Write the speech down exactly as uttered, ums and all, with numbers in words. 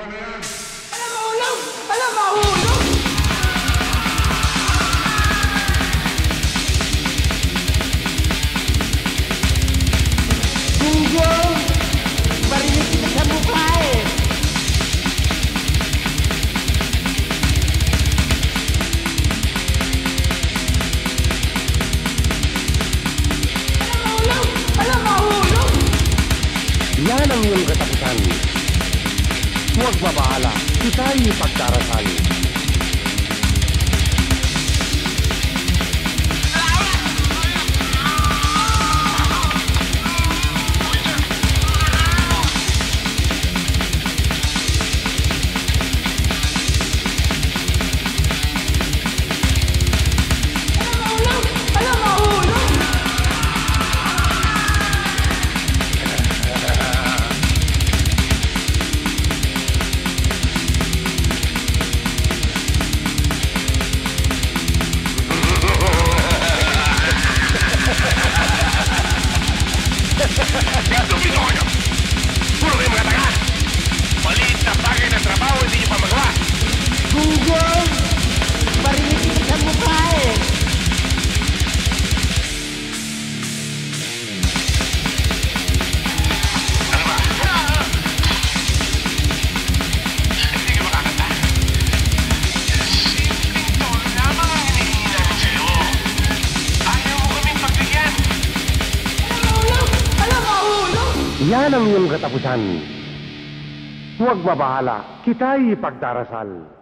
Alam, mahulog! Alam, mahulog! Google! Marinig kita sa mukha eh! Alam, mahulog! Alam, mahulog! Yan ang iyong katapusan. Huwag mabahala, kita'y pagdarasal. Ganto bisogno! Puro kayo magataga! Maliit na bagay ng trabaho, hindi nyo pa magawa! Google! Marinig kita sa mukha eh! Ano ba? Hindi ka makakanta? Simpleng tono lamang ang hinihingi namin sa'yo. Ayaw mo kaming pagbigyan. Yan ang iyong katapusan. Huwag mabahala, kita'y pagdarasal.